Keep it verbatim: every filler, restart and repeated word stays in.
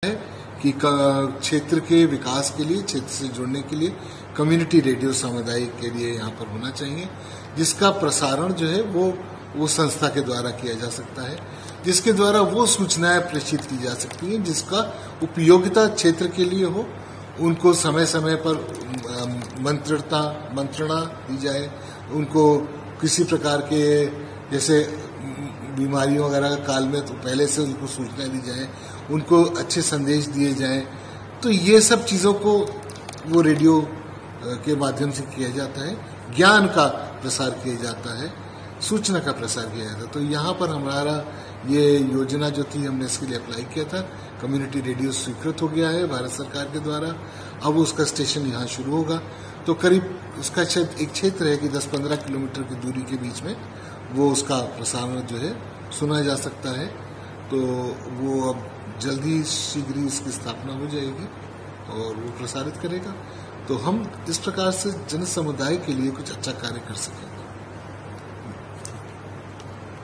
है कि क्षेत्र के विकास के लिए, क्षेत्र से जुड़ने के लिए कम्युनिटी रेडियो सामुदायिक के लिए यहाँ पर होना चाहिए, जिसका प्रसारण जो है वो वो संस्था के द्वारा किया जा सकता है, जिसके द्वारा वो सूचनाएं प्रेषित की जा सकती हैं जिसका उपयोगिता क्षेत्र के लिए हो। उनको समय समय पर मंत्रणा मंत्रणा दी जाए, उनको किसी प्रकार के जैसे बीमारियों वगैरह का काल में तो पहले से उनको सूचना दी जाए, उनको अच्छे संदेश दिए जाएं। तो ये सब चीज़ों को वो रेडियो के माध्यम से किया जाता है, ज्ञान का प्रसार किया जाता है, सूचना का प्रसार किया जाता है। तो यहाँ पर हमारा ये योजना जो थी, हमने इसके लिए अप्लाई किया था, कम्युनिटी रेडियो स्वीकृत हो गया है भारत सरकार के द्वारा। अब उसका स्टेशन यहाँ शुरू होगा, तो करीब उसका एक क्षेत्र है कि दस पंद्रह किलोमीटर की दूरी के बीच में वो उसका प्रसारण जो है सुना जा सकता है। तो वो अब जल्दी शीघ्र ही इसकी स्थापना हो जाएगी और वो प्रसारित करेगा, तो हम इस प्रकार से जन समुदाय के लिए कुछ अच्छा कार्य कर सकें।